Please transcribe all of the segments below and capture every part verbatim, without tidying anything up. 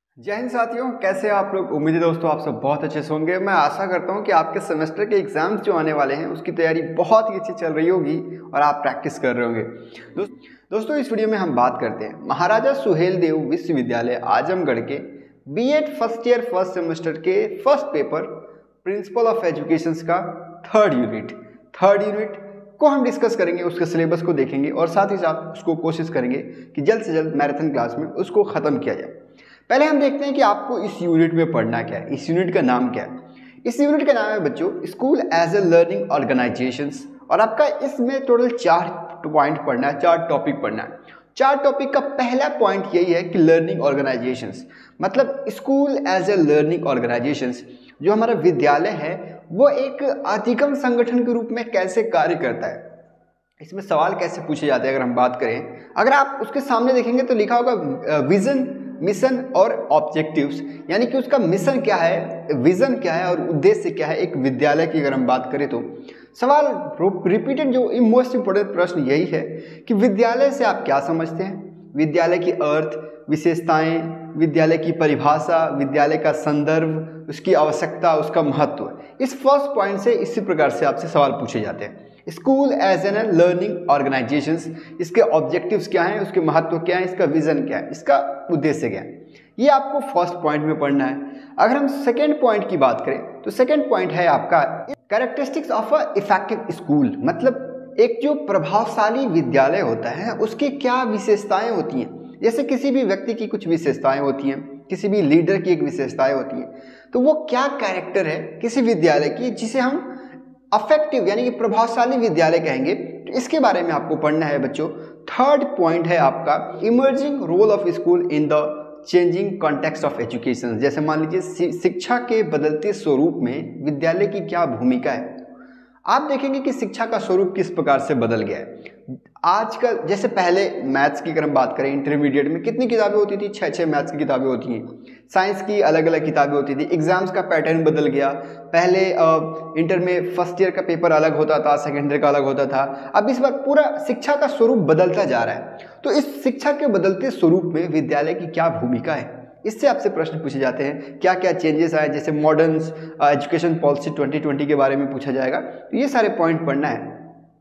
जय हिंद साथियों, कैसे हैं आप लोग। उम्मीद है दोस्तों आप सब बहुत अच्छे से होंगे। मैं आशा करता हूं कि आपके सेमेस्टर के एग्जाम्स जो आने वाले हैं उसकी तैयारी बहुत ही अच्छी चल रही होगी और आप प्रैक्टिस कर रहे होंगे। दोस्त, दोस्तों इस वीडियो में हम बात करते हैं महाराजा सुहेलदेव विश्वविद्यालय आजमगढ़ के BEd first year first semester के first paper principle of education का थर्ड यूनिट थर्ड यूनिट को हम डिस्कस करेंगे। उसके सिलेबस को देखेंगे और साथ ही साथ उसको कोशिश करेंगे कि जल्द से जल्द मैराथन क्लास में उसको ख़त्म किया जाए। पहले हम देखते हैं कि आपको इस यूनिट में पढ़ना क्या है। इस यूनिट का नाम क्या है। इस यूनिट का नाम है बच्चों school as a learning organisations और आपका इसमें टोटल चार पॉइंट पढ़ना है, चार टॉपिक पढ़ना है। चार टॉपिक का पहला पॉइंट यही है कि लर्निंग ऑर्गेनाइजेशंस मतलब school as a learning organisations जो हमारा विद्यालय है वो एक अधिगम संगठन के रूप में कैसे कार्य करता है। इसमें सवाल कैसे पूछे जाते हैं अगर हम बात करें, अगर आप उसके सामने देखेंगे तो लिखा होगा विजन, मिशन और ऑब्जेक्टिव्स, यानी कि उसका मिशन क्या है, विजन क्या है और उद्देश्य क्या है एक विद्यालय की। अगर हम बात करें तो सवाल रिपीटेड जो मोस्ट इंपोर्टेंट प्रश्न यही है कि विद्यालय से आप क्या समझते हैं, विद्यालय की अर्थ, विशेषताएं, विद्यालय की परिभाषा, विद्यालय का संदर्भ, उसकी आवश्यकता, उसका महत्व। इस फर्स्ट पॉइंट से इसी प्रकार से आपसे सवाल पूछे जाते हैं। School as an learning organisations, इसके ऑब्जेक्टिव्स क्या हैं, उसके महत्व क्या है, इसका विजन क्या है, इसका उद्देश्य क्या है, ये आपको फर्स्ट पॉइंट में पढ़ना है। अगर हम सेकेंड पॉइंट की बात करें तो सेकेंड पॉइंट है आपका characteristics of a effective school, मतलब एक जो प्रभावशाली विद्यालय होता है उसकी क्या विशेषताएं होती हैं। जैसे किसी भी व्यक्ति की कुछ विशेषताएं होती हैं, किसी भी लीडर की एक विशेषताएं होती हैं, तो वो क्या कैरेक्टर है किसी विद्यालय की जिसे हम अफेक्टिव यानी कि प्रभावशाली विद्यालय कहेंगे। तो इसके बारे में आपको पढ़ना है बच्चों। थर्ड पॉइंट है आपका emerging role of school in the changing context of education. जैसे मान लीजिए शिक्षा के बदलते स्वरूप में विद्यालय की क्या भूमिका है। आप देखेंगे कि शिक्षा का स्वरूप किस प्रकार से बदल गया है। आज का जैसे पहले मैथ्स की अगर हम बात करें इंटरमीडिएट में कितनी किताबें होती थी, छः छः मैथ्स की किताबें होती हैं। साइंस की अलग अलग किताबें होती थी। एग्जाम्स का पैटर्न बदल गया। पहले इंटर में फर्स्ट ईयर का पेपर अलग होता था, सेकेंड ईयर का अलग होता था। अब इस बार पूरा शिक्षा का स्वरूप बदलता जा रहा है। तो इस शिक्षा के बदलते स्वरूप में विद्यालय की क्या भूमिका है, इससे आपसे प्रश्न पूछे जाते हैं। क्या क्या चेंजेस आए, जैसे modern education policy twenty twenty के बारे में पूछा जाएगा। तो ये सारे पॉइंट पढ़ना है।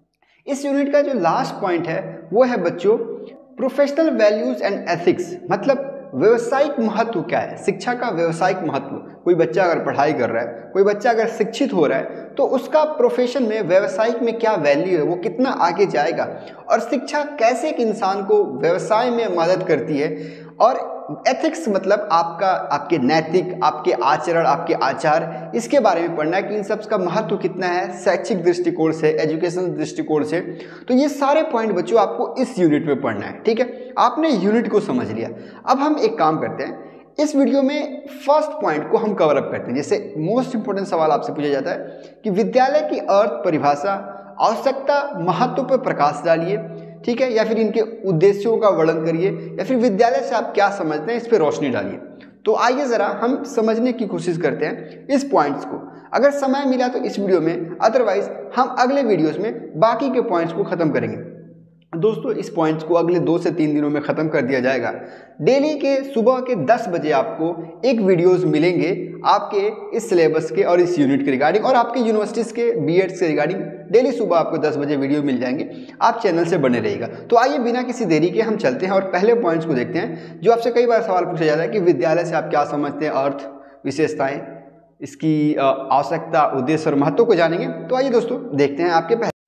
इस यूनिट का जो लास्ट पॉइंट है वो है बच्चों प्रोफेशनल वैल्यूज एंड एथिक्स, मतलब व्यवसायिक महत्व क्या है, शिक्षा का व्यवसायिक महत्व। कोई बच्चा अगर पढ़ाई कर रहा है, कोई बच्चा अगर शिक्षित हो रहा है तो उसका प्रोफेशन में व्यवसायिक में क्या वैल्यू है, वो कितना आगे जाएगा और शिक्षा कैसे एक इंसान को व्यवसाय में मदद करती है। और एथिक्स मतलब आपका आपके नैतिक, आपके आचरण, आपके आचार, इसके बारे में पढ़ना है कि इन सब का महत्व कितना है शैक्षिक दृष्टिकोण से, एजुकेशन दृष्टिकोण से। तो ये सारे पॉइंट बच्चों आपको इस यूनिट में पढ़ना है। ठीक है, आपने यूनिट को समझ लिया। अब हम एक काम करते हैं, इस वीडियो में फर्स्ट पॉइंट को हम कवर अप करते हैं। जैसे मोस्ट इंपोर्टेंट सवाल आपसे पूछा जाता है कि विद्यालय की अर्थ, परिभाषा, आवश्यकता, महत्व पर प्रकाश डालिए, ठीक है, या फिर इनके उद्देश्यों का वर्णन करिए, या फिर विद्यालय से आप क्या समझते हैं इस पर रोशनी डालिए। तो आइए जरा हम समझने की कोशिश करते हैं इस पॉइंट्स को। अगर समय मिला तो इस वीडियो में, अदरवाइज हम अगले वीडियोस में बाकी के पॉइंट्स को खत्म करेंगे। दोस्तों इस पॉइंट्स को अगले दो से तीन दिनों में ख़त्म कर दिया जाएगा। डेली के सुबह के दस बजे आपको एक वीडियोस मिलेंगे आपके इस सिलेबस के और इस यूनिट के रिगार्डिंग, और आपके यूनिवर्सिटीज़ के बीएड्स के रिगार्डिंग डेली सुबह आपको दस बजे वीडियो मिल जाएंगे। आप चैनल से बने रहिएगा। तो आइए बिना किसी देरी के हम चलते हैं और पहले पॉइंट्स को देखते हैं जो आपसे कई बार सवाल पूछा जाता है कि विद्यालय से आप क्या समझते हैं, अर्थ, विशेषताएँ, इसकी आवश्यकता, उद्देश्य और महत्व को जानेंगे। तो आइए दोस्तों देखते हैं आपके पहले।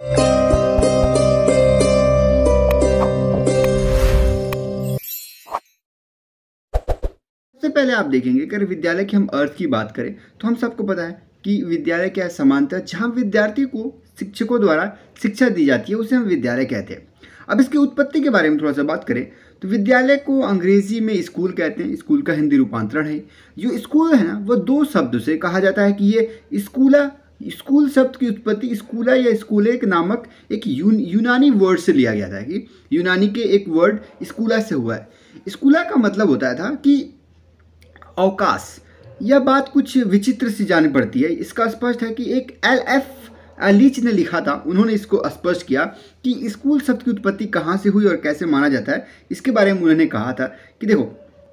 सबसे पहले आप देखेंगे अगर विद्यालय की हम अर्थ की बात करें तो हम सबको पता है कि विद्यालय क्या है, समानता, जहाँ विद्यार्थी को शिक्षकों द्वारा शिक्षा दी जाती है उसे हम विद्यालय कहते हैं। अब इसकी उत्पत्ति के बारे में थोड़ा सा बात करें तो विद्यालय को अंग्रेजी में स्कूल कहते हैं। स्कूल का हिंदी रूपांतरण है। जो स्कूल है ना वो दो शब्द से कहा जाता है कि ये स्कूला, स्कूल शब्द की उत्पत्ति स्कूला या स्कूलेक नामक एक यून, यूनानी वर्ड से लिया गया था कि यूनानी के एक वर्ड स्कूला से हुआ है। स्कूला का मतलब होता था कि अवकाश। यह बात कुछ विचित्र सी जानी पड़ती है। इसका स्पष्ट है कि एक एल एफ लीच ने लिखा था, उन्होंने इसको स्पष्ट किया कि स्कूल शब्द की उत्पत्ति कहाँ से हुई और कैसे माना जाता है। इसके बारे में उन्होंने कहा था कि देखो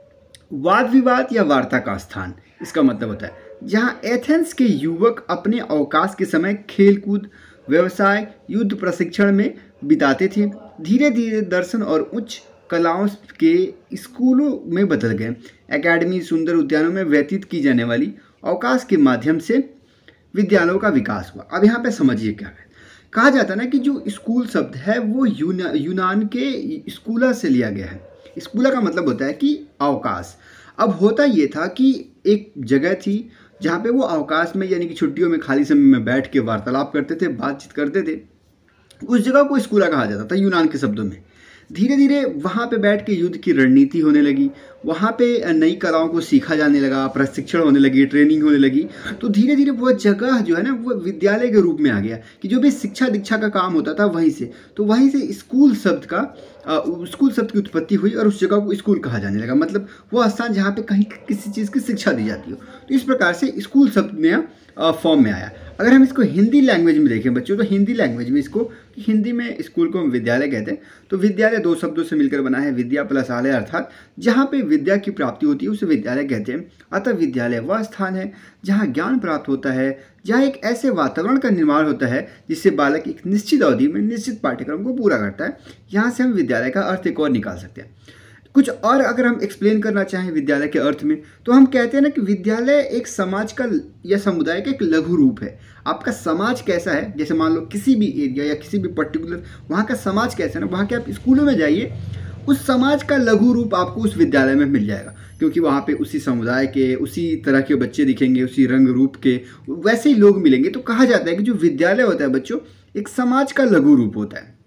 वाद विवाद या वार्ता का स्थान, इसका मतलब होता है जहाँ एथेंस के युवक अपने अवकाश के समय खेलकूद, व्यवसाय, युद्ध प्रशिक्षण में बिताते थे। धीरे धीरे दर्शन और उच्च कलाओं के स्कूलों में बदल गए। एकेडमी, सुंदर उद्यानों में व्यतीत की जाने वाली अवकाश के माध्यम से विद्यालयों का विकास हुआ। अब यहाँ पे समझिए क्या है, कहा जाता है ना कि जो स्कूल शब्द है वो यूना, यूनान के स्कूला से लिया गया है। स्कूला का मतलब होता है कि अवकाश। अब होता ये था कि एक जगह थी जहाँ पे वो अवकाश में यानी कि छुट्टियों में खाली समय में बैठ के वार्तालाप करते थे, बातचीत करते थे। उस जगह को स्कूला कहा जाता था यूनान के शब्दों में। धीरे धीरे वहाँ पे बैठ के युद्ध की रणनीति होने लगी, वहाँ पे नई कलाओं को सीखा जाने लगा, प्रशिक्षण होने लगी, ट्रेनिंग होने लगी। तो धीरे धीरे वो जगह जो है ना वो विद्यालय के रूप में आ गया कि जो भी शिक्षा दीक्षा का काम होता था वहीं से, तो वहीं से स्कूल शब्द का स्कूल शब्द की उत्पत्ति हुई और उस जगह को स्कूल कहा जाने लगा। मतलब वो स्थान जहाँ पे कहीं किसी चीज़ की शिक्षा दी जाती हो। तो इस प्रकार से स्कूल शब्द नया फॉर्म में आया। अगर हम इसको हिंदी लैंग्वेज में देखें बच्चों, तो हिंदी लैंग्वेज में इसको, हिंदी में स्कूल को हम विद्यालय कहते हैं। तो विद्यालय दो शब्दों से मिलकर बना है, विद्या प्लस आलय, अर्थात जहाँ पे विद्या की प्राप्ति होती है उसे विद्यालय कहते हैं। अतः विद्यालय वह स्थान है जहाँ ज्ञान प्राप्त होता है, जहाँ एक ऐसे वातावरण का निर्माण होता है जिससे बालक एक निश्चित अवधि में निश्चित पाठ्यक्रम को पूरा करता है। यहाँ से हम विद्यालय का अर्थ एक और निकाल सकते हैं। कुछ और अगर हम एक्सप्लेन करना चाहें विद्यालय के अर्थ में, तो हम कहते हैं ना कि विद्यालय एक समाज का या समुदाय का एक लघु रूप है। आपका समाज कैसा है, जैसे मान लो किसी भी एरिया या किसी भी पर्टिकुलर वहाँ का समाज कैसा है ना, वहाँ के आप स्कूलों में जाइए, उस समाज का लघु रूप आपको उस विद्यालय में मिल जाएगा, क्योंकि वहाँ पे उसी समुदाय के उसी तरह के बच्चे दिखेंगे, उसी रंग रूप के वैसे ही लोग मिलेंगे। तो कहा जाता है कि जो विद्यालय होता है बच्चों, एक समाज का लघु रूप होता है।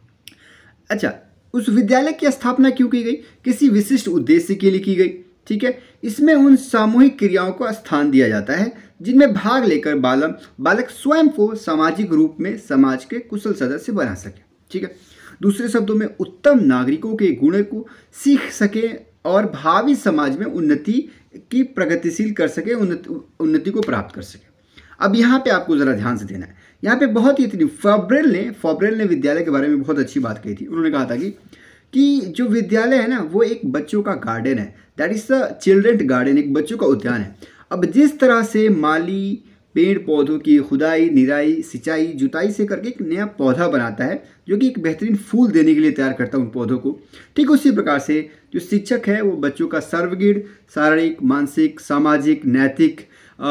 अच्छा, उस विद्यालय की स्थापना क्यों की गई? किसी विशिष्ट उद्देश्य के लिए की गई। ठीक है, इसमें उन सामूहिक क्रियाओं को स्थान दिया जाता है जिनमें भाग लेकर बालक बालक स्वयं को सामाजिक रूप में समाज के कुशल सदस्य बना सके। ठीक है, दूसरे शब्दों में उत्तम नागरिकों के गुण को सीख सके और भावी समाज में उन्नति की प्रगतिशील कर सके, उन्नति उन्नति को प्राप्त कर सके। अब यहाँ पे आपको ज़रा ध्यान से देना है। यहाँ पे बहुत ही इतनी फॉब्रेल ने फॉब्रेल ने विद्यालय के बारे में बहुत अच्छी बात कही थी। उन्होंने कहा था कि कि जो विद्यालय है ना वो एक बच्चों का गार्डन है, that is the children garden, एक बच्चों का उद्यान है। अब जिस तरह से माली पेड़ पौधों की खुदाई, निराई, सिंचाई, जुताई से करके एक नया पौधा बनाता है जो कि एक बेहतरीन फूल देने के लिए तैयार करता है उन पौधों को, ठीक उसी प्रकार से जो शिक्षक है वो बच्चों का सर्वगुण, शारीरिक, मानसिक, सामाजिक, नैतिक,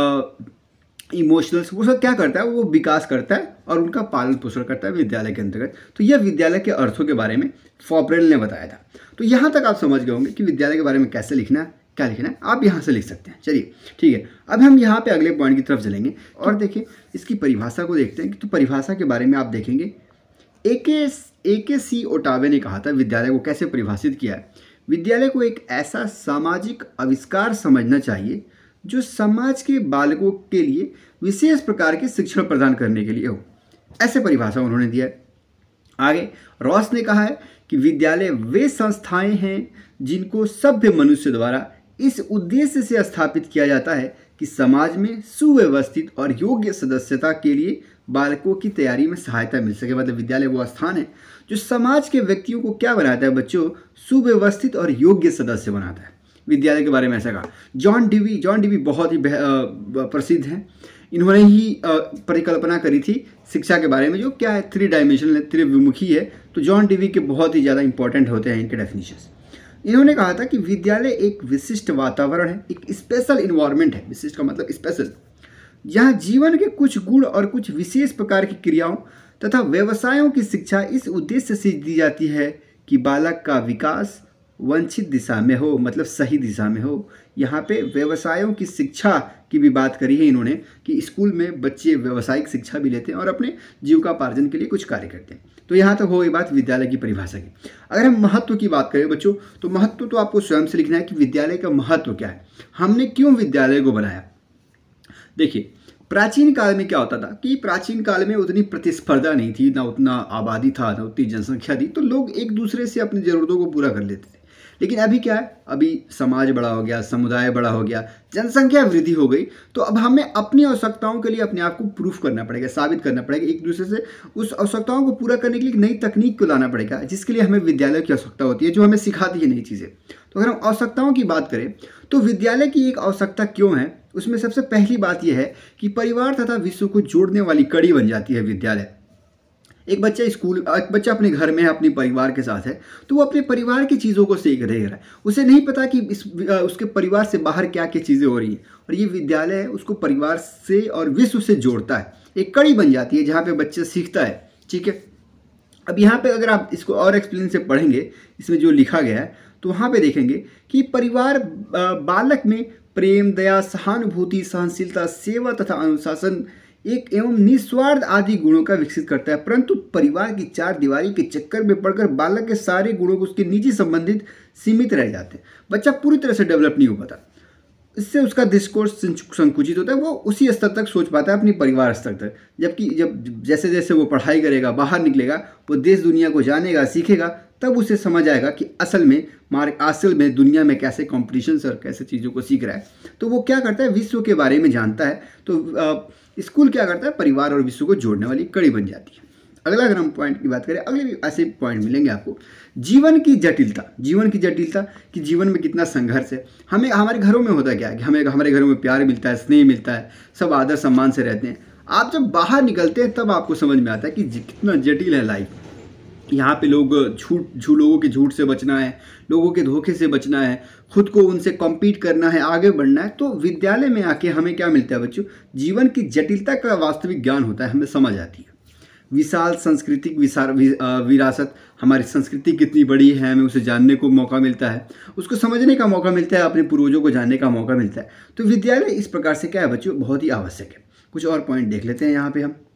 इमोशनल्स, वो सब क्या करता है, वो विकास करता है और उनका पालन पोषण करता है विद्यालय के अंतर्गत। तो यह विद्यालय के अर्थों के बारे में फॉब्रेल ने बताया था। तो यहाँ तक आप समझ गए होंगे कि विद्यालय के बारे में कैसे लिखना है, क्या लिखना है, आप यहाँ से लिख सकते हैं। चलिए ठीक है, अब हम यहाँ पे अगले पॉइंट की तरफ चलेंगे और देखिए इसकी परिभाषा को देखते हैं। तो परिभाषा के बारे में आप देखेंगे एके एके सी ओटावे ने कहा था विद्यालय को कैसे परिभाषित किया है। विद्यालय को एक ऐसा सामाजिक आविष्कार समझना चाहिए जो समाज के बालकों के लिए विशेष प्रकार के शिक्षण प्रदान करने के लिए हो, ऐसे परिभाषा उन्होंने दिया है। आगे रॉस ने कहा है कि विद्यालय वे संस्थाएं हैं जिनको सभ्य मनुष्य द्वारा इस उद्देश्य से स्थापित किया जाता है कि समाज में सुव्यवस्थित और योग्य सदस्यता के लिए बालकों की तैयारी में सहायता मिल सके। मतलब विद्यालय वो स्थान है जो समाज के व्यक्तियों को क्या बनाता है बच्चों, सुव्यवस्थित और योग्य सदस्य बनाता है। विद्यालय के बारे में ऐसा कहा जॉन डीवी। जॉन डीवी बहुत ही प्रसिद्ध हैं, इन्होंने ही परिकल्पना करी थी शिक्षा के बारे में जो क्या है थ्री डायमेंशनल, त्रिविमुखी है। तो जॉन डीवी के बहुत ही ज़्यादा इंपॉर्टेंट होते हैं इनके डेफिनेशंस। इन्होंने कहा था कि विद्यालय एक विशिष्ट वातावरण है, एक स्पेशल इन्वायरमेंट है, विशिष्ट का मतलब स्पेशल, जहाँ जीवन के कुछ गुण और कुछ विशेष प्रकार की क्रियाओं तथा व्यवसायों की शिक्षा इस उद्देश्य से दी जाती है कि बालक का विकास वांछित दिशा में हो, मतलब सही दिशा में हो। यहाँ पे व्यवसायों की शिक्षा की भी बात करी है इन्होंने कि स्कूल में बच्चे व्यावसायिक शिक्षा भी लेते हैं और अपने जीविकोपार्जन के लिए कुछ कार्य करते हैं। तो यहाँ तक हो गई बात विद्यालय की परिभाषा की। अगर हम महत्व की बात करें बच्चों, तो महत्व तो आपको स्वयं से लिखना है कि विद्यालय का महत्व क्या है, हमने क्यों विद्यालय को बनाया। देखिए प्राचीन काल में क्या होता था कि प्राचीन काल में उतनी प्रतिस्पर्धा नहीं थी, ना उतना आबादी था, ना उतनी जनसंख्या थी, तो लोग एक दूसरे से अपनी ज़रूरतों को पूरा कर लेते थे। लेकिन अभी क्या है, अभी समाज बड़ा हो गया, समुदाय बड़ा हो गया, जनसंख्या वृद्धि हो गई, तो अब हमें अपनी आवश्यकताओं के लिए अपने आप को प्रूफ करना पड़ेगा, साबित करना पड़ेगा, एक दूसरे से उस आवश्यकताओं को पूरा करने के लिए नई तकनीक को लाना पड़ेगा, जिसके लिए हमें विद्यालय की आवश्यकता होती है जो हमें सिखाती है नई चीज़ें। तो अगर हम आवश्यकताओं की बात करें तो विद्यालय की एक आवश्यकता क्यों है, उसमें सबसे पहली बात यह है कि परिवार तथा विश्व को जोड़ने वाली कड़ी बन जाती है विद्यालय। एक बच्चा स्कूल एक बच्चा अपने घर में है, अपने परिवार के साथ है, तो वो अपने परिवार की चीज़ों को सीख रहा है। उसे नहीं पता कि इस उसके परिवार से बाहर क्या क्या चीज़ें हो रही हैं, और ये विद्यालय है उसको परिवार से और विश्व से जोड़ता है, एक कड़ी बन जाती है जहाँ पे बच्चा सीखता है। ठीक है, अब यहाँ पे अगर आप इसको और एक्सप्लेन से पढ़ेंगे, इसमें जो लिखा गया है, तो वहाँ पे देखेंगे कि परिवार बालक में प्रेम, दया, सहानुभूति, सहनशीलता, सेवा तथा अनुशासन एक एवं निस्वार्थ आदि गुणों का विकसित करता है। परंतु परिवार की चार दीवारी के चक्कर में पड़कर बालक के सारे गुणों को उसके निजी संबंधित सीमित रह जाते हैं। बच्चा पूरी तरह से डेवलप नहीं हो पाता, इससे उसका दृष्टिकोण संकुचित होता है, वो उसी स्तर तक सोच पाता है, अपनी परिवार स्तर तक। जबकि जब जैसे जैसे वो पढ़ाई करेगा, बाहर निकलेगा, वो देश दुनिया को जानेगा, सीखेगा, तब उसे समझ आएगा कि असल में मार्ग असल में दुनिया में कैसे कॉम्पिटिशन और कैसे चीज़ों को सीख रहा है। तो वो क्या करता है, विश्व के बारे में जानता है। तो स्कूल क्या करता है, परिवार और विश्व को जोड़ने वाली कड़ी बन जाती है। अगला अगर हम पॉइंट की बात करें, अगले भी ऐसे पॉइंट मिलेंगे आपको। जीवन की जटिलता, जीवन की जटिलता कि जीवन में कितना संघर्ष है। हमें हमारे घरों में होता क्या है कि हमें हमारे घरों में प्यार मिलता है, स्नेह मिलता है, सब आदर सम्मान से रहते हैं। आप जब बाहर निकलते हैं तब आपको समझ में आता है कि कितना जटिल है लाइफ। यहाँ पे लोग झूठ झूठ लोगों के झूठ से बचना है, लोगों के धोखे से बचना है, खुद को उनसे कॉम्पीट करना है, आगे बढ़ना है। तो विद्यालय में आके हमें क्या मिलता है बच्चों, जीवन की जटिलता का वास्तविक ज्ञान होता है, हमें समझ आती है। विशाल सांस्कृतिक विरासत, हमारी संस्कृति कितनी बड़ी है, हमें उसे जानने को मौका मिलता है, उसको समझने का मौका मिलता है, अपने पूर्वजों को जानने का मौका मिलता है। तो विद्यालय इस प्रकार से क्या है बच्चों, बहुत ही आवश्यक है। कुछ और पॉइंट देख लेते हैं यहाँ पे हम।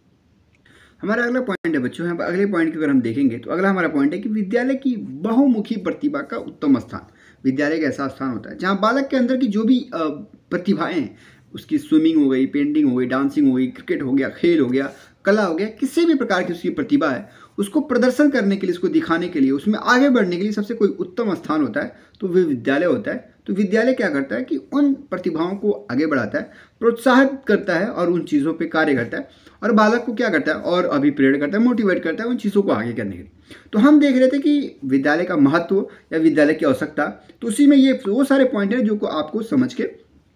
हमारा अगला पॉइंट है बच्चों, यहाँ पर अगले पॉइंट की अगर हम देखेंगे तो अगला हमारा पॉइंट है कि विद्यालय की बहुमुखी प्रतिभा का उत्तम स्थान। विद्यालय का ऐसा स्थान होता है जहाँ बालक के अंदर की जो भी प्रतिभाएं हैं, उसकी स्विमिंग हो गई, पेंटिंग हो गई, डांसिंग हो गई, क्रिकेट हो गया, खेल हो गया, कला हो गया, किसी भी प्रकार की उसकी प्रतिभा है, उसको प्रदर्शन करने के लिए, उसको दिखाने के लिए, उसमें आगे बढ़ने के लिए सबसे कोई उत्तम स्थान होता है तो वह विद्यालय होता है। तो विद्यालय क्या करता है कि उन प्रतिभाओं को आगे बढ़ाता है, प्रोत्साहित करता है और उन चीज़ों पे कार्य करता है, और बालक को क्या करता है, और अभिप्रेरित करता है, मोटिवेट करता है उन चीज़ों को आगे करने के लिए। तो हम देख रहे थे कि विद्यालय का महत्व या विद्यालय की आवश्यकता, तो उसी में ये वो सारे पॉइंट हैं जो को आपको समझ के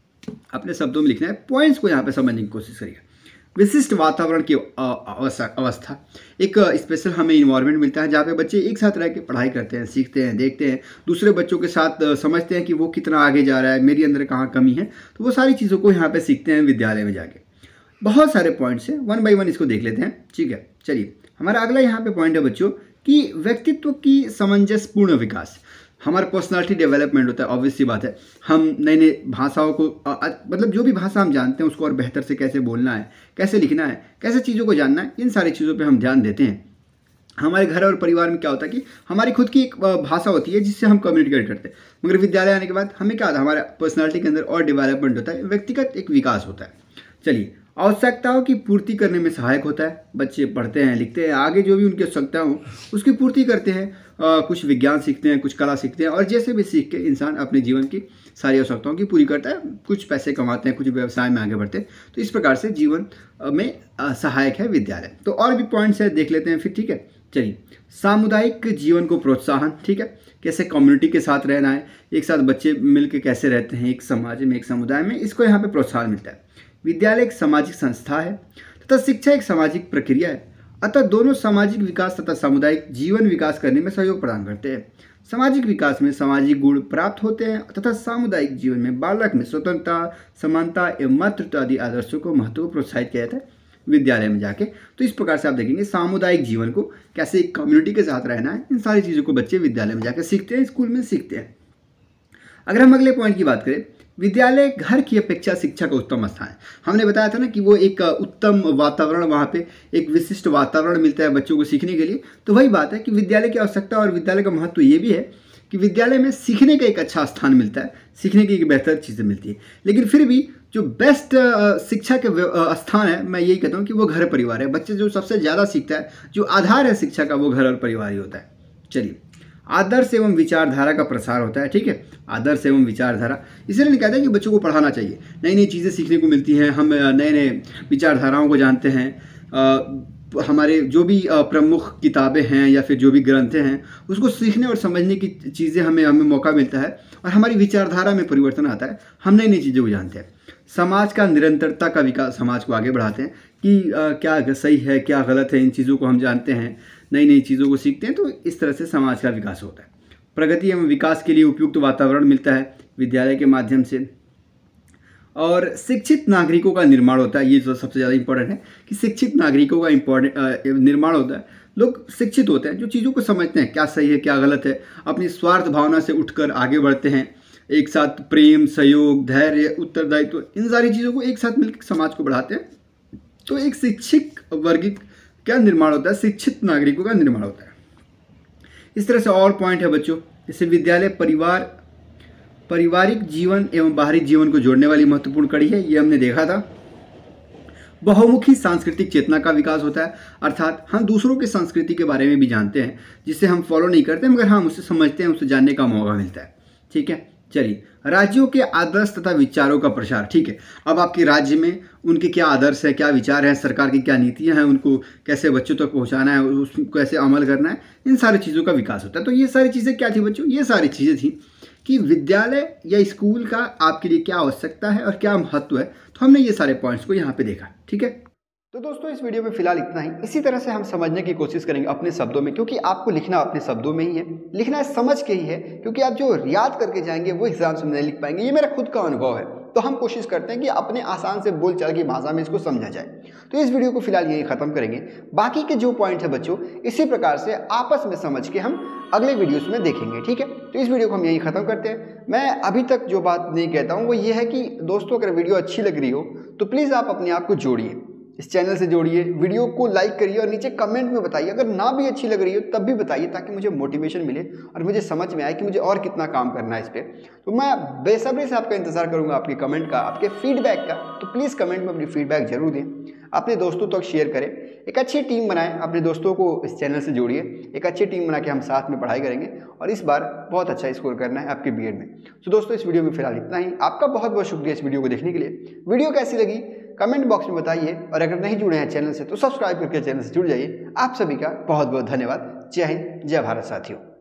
अपने शब्दों में लिखना है। पॉइंट्स को यहाँ पे समझने की कोशिश करिए। विशिष्ट वातावरण की अवस्था, एक स्पेशल हमें इन्वायरमेंट मिलता है जहाँ पे बच्चे एक साथ रह के पढ़ाई करते हैं, सीखते हैं, देखते हैं, दूसरे बच्चों के साथ समझते हैं कि वो कितना आगे जा रहा है, मेरी अंदर कहाँ कमी है, तो वो सारी चीज़ों को यहाँ पे सीखते हैं विद्यालय में जाके। बहुत सारे पॉइंट्स हैं, वन बाई वन इसको देख लेते हैं। ठीक है, चलिए हमारा अगला यहाँ पे पॉइंट है बच्चों कि व्यक्तित्व की सामंजस्यपूर्ण विकास। हमारा पर्सनालिटी डेवलपमेंट होता है, ऑब्वियस सी बात है। हम नई नई भाषाओं को आ, आ, मतलब जो भी भाषा हम जानते हैं उसको और बेहतर से कैसे बोलना है, कैसे लिखना है, कैसे चीज़ों को जानना है, इन सारी चीज़ों पे हम ध्यान देते हैं। हमारे घर और परिवार में क्या होता है कि हमारी खुद की एक भाषा होती है जिससे हम कम्युनिकेट करते हैं, मगर विद्यालय आने के बाद हमें क्या होता है, हमारा पर्सनालिटी के अंदर और डेवलपमेंट होता है, व्यक्तिगत एक विकास होता है। चलिए, आवश्यकताओं की पूर्ति करने में सहायक होता है। बच्चे पढ़ते हैं, लिखते हैं, आगे जो भी उनकी आवश्यकता हो उसकी पूर्ति करते हैं, आ, कुछ विज्ञान सीखते हैं, कुछ कला सीखते हैं, और जैसे भी सीख के इंसान अपने जीवन की सारी आवश्यकताओं की पूरी करता है, कुछ पैसे कमाते हैं, कुछ व्यवसाय में आगे बढ़ते हैं। तो इस प्रकार से जीवन में सहायक है विद्यालय। तो और भी पॉइंट्स है, देख लेते हैं फिर। ठीक है, चलिए, सामुदायिक जीवन को प्रोत्साहन। ठीक है, कैसे कम्युनिटी के साथ रहना है, एक साथ बच्चे मिलकर कैसे रहते हैं एक समाज में, एक समुदाय में, इसको यहाँ पे प्रोत्साहन मिलता है। विद्यालय एक सामाजिक संस्था है तथा शिक्षा एक सामाजिक प्रक्रिया है, अतः दोनों सामाजिक विकास तथा सामुदायिक जीवन विकास करने में सहयोग प्रदान करते हैं। सामाजिक विकास में सामाजिक गुण प्राप्त होते हैं तथा सामुदायिक जीवन में बालक में स्वतंत्रता, समानता एवं मातृत्व आदि आदर्शों को महत्व को प्रोत्साहित किया जाता है विद्यालय में जाके। तो इस प्रकार से आप देखेंगे सामुदायिक जीवन को, कैसे एक कम्युनिटी के साथ रहना है, इन सारी चीज़ों को बच्चे विद्यालय में जाकर सीखते हैं, स्कूल में सीखते हैं। अगर हम अगले पॉइंट की बात करें, विद्यालय घर की अपेक्षा शिक्षा का उत्तम स्थान है। हमने बताया था ना कि वो एक उत्तम वातावरण, वहाँ पे एक विशिष्ट वातावरण मिलता है बच्चों को सीखने के लिए। तो वही बात है कि विद्यालय की आवश्यकता और विद्यालय का महत्व ये भी है कि विद्यालय में सीखने का एक अच्छा स्थान मिलता है, सीखने की एक बेहतर चीज़ें मिलती है। लेकिन फिर भी जो बेस्ट शिक्षा के स्थान है, मैं यही कहता हूँ कि वो घर परिवार है। बच्चे जो सबसे ज़्यादा सीखता है, जो आधार है शिक्षा का, वो घर और परिवार ही होता है। चलिए, आदर्श एवं विचारधारा का प्रसार होता है। ठीक है, आदर्श एवं विचारधारा, इसलिए कहते हैं कि बच्चों को पढ़ाना चाहिए, नई नई चीज़ें सीखने को मिलती हैं, हम नए नए विचारधाराओं को जानते हैं, हमारे जो भी प्रमुख किताबें हैं या फिर जो भी ग्रंथ हैं उसको सीखने और समझने की चीज़ें हमें हमें मौका मिलता है और हमारी विचारधारा में परिवर्तन आता है। हम नई नई चीज़ों को जानते हैं। समाज का निरंतरता का विकास समाज को आगे बढ़ाते हैं कि आ, क्या सही है क्या गलत है, इन चीज़ों को हम जानते हैं, नई नई चीज़ों को सीखते हैं, तो इस तरह से समाज का विकास होता है। प्रगति एवं विकास के लिए उपयुक्त वातावरण मिलता है विद्यालय के माध्यम से, और शिक्षित नागरिकों का निर्माण होता है। ये जो सबसे ज़्यादा इंपॉर्टेंट है कि शिक्षित नागरिकों का इम्पोर्टेंट निर्माण होता है। लोग शिक्षित होते हैं जो चीज़ों को समझते हैं क्या सही है क्या गलत है, अपनी स्वार्थ भावना से उठकर आगे बढ़ते हैं, एक साथ प्रेम, सहयोग, धैर्य, उत्तरदायित्व, तो इन सारी चीज़ों को एक साथ मिलकर समाज को बढ़ाते हैं। तो एक शिक्षित वर्ग का निर्माण होता है, शिक्षित नागरिकों का निर्माण होता है। इस तरह से और पॉइंट है बच्चों, जैसे विद्यालय परिवार पारिवारिक जीवन एवं बाहरी जीवन को जोड़ने वाली महत्वपूर्ण कड़ी है, ये हमने देखा था। बहुमुखी सांस्कृतिक चेतना का विकास होता है, अर्थात हम दूसरों की संस्कृति के बारे में भी जानते हैं जिसे हम फॉलो नहीं करते मगर हम उसे समझते हैं, उसे जानने का मौका मिलता है। ठीक है, चलिए राज्यों के आदर्श तथा विचारों का प्रसार। ठीक है, अब आपके राज्य में उनके क्या आदर्श है, क्या विचार हैं, सरकार की क्या नीतियां हैं, उनको कैसे बच्चों तक पहुंचाना है, उसको कैसे अमल करना है, इन सारी चीज़ों का विकास होता है। तो ये सारी चीज़ें क्या थी बच्चों? ये सारी चीज़ें थी कि विद्यालय या स्कूल का आपके लिए क्या आवश्यकता है और क्या महत्व है। तो हमने ये सारे पॉइंट्स को यहाँ पे देखा। ठीक है, तो दोस्तों इस वीडियो में फिलहाल इतना ही। इसी तरह से हम समझने की कोशिश करेंगे अपने शब्दों में, क्योंकि आपको लिखना अपने शब्दों में ही है, लिखना समझ के ही है, क्योंकि आप जो याद करके जाएंगे वो एग्जाम्स में नहीं लिख पाएंगे। ये मेरा खुद का अनुभव है। तो हम कोशिश करते हैं कि अपने आसान से बोलचाल की भाषा में इसको समझा जाए। तो इस वीडियो को फिलहाल यही खत्म करेंगे। बाकी के जो पॉइंट है बच्चों, इसी प्रकार से आपस में समझ के हम अगले वीडियोस में देखेंगे। ठीक है, तो इस वीडियो को हम यही खत्म करते हैं। मैं अभी तक जो बात नहीं कहता हूँ वो ये है कि दोस्तों अगर वीडियो अच्छी लग रही हो तो प्लीज़ आप अपने आप को जोड़िए, इस चैनल से जोड़िए, वीडियो को लाइक करिए और नीचे कमेंट में बताइए। अगर ना भी अच्छी लग रही हो तब भी बताइए, ताकि मुझे मोटिवेशन मिले और मुझे समझ में आए कि मुझे और कितना काम करना है इस पर। तो मैं बेसब्री से आपका इंतजार करूंगा, आपके कमेंट का, आपके फीडबैक का। तो प्लीज़ कमेंट में अपनी फीडबैक जरूर दें, अपने दोस्तों तक शेयर करें, एक अच्छी टीम बनाएं, अपने दोस्तों को इस चैनल से जोड़िए, एक अच्छी टीम बना के हम साथ में पढ़ाई करेंगे और इस बार बहुत अच्छा स्कोर करना है आपके बीएड में। तो दोस्तों इस वीडियो में फिलहाल इतना ही। आपका बहुत बहुत शुक्रिया इस वीडियो को देखने के लिए। वीडियो कैसी लगी कमेंट बॉक्स में बताइए, और अगर नहीं जुड़े हैं चैनल से तो सब्सक्राइब करके चैनल से जुड़ जाइए। आप सभी का बहुत बहुत धन्यवाद। जय हिंद, जय भारत साथियों।